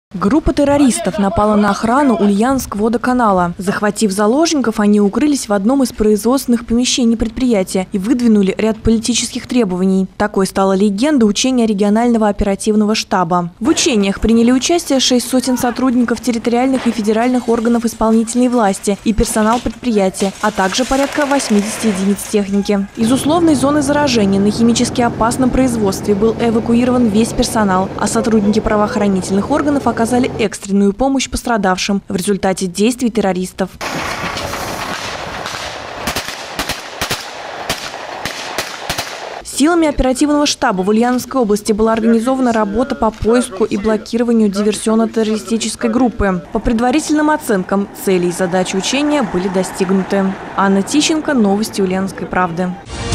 Группа террористов напала на охрану Ульяновск-водоканала. Захватив заложников, они укрылись в одном из производственных помещений предприятия и выдвинули ряд политических требований. Такой стала легенда учения регионального оперативного штаба. В учениях приняли участие 600 сотрудников территориальных и федеральных органов исполнительной власти и персонал предприятия, а также порядка 80 единиц техники. Из условной зоны заражения на химически опасном производстве был эвакуирован весь персонал, а сотрудники правоохранительных органов оказали экстренную помощь пострадавшим в результате действий террористов. Силами оперативного штаба в Ульяновской области была организована работа по поиску и блокированию диверсионно-террористической группы. По предварительным оценкам, цели и задачи учения были достигнуты. Анна Тищенко, новости Ульяновской правды.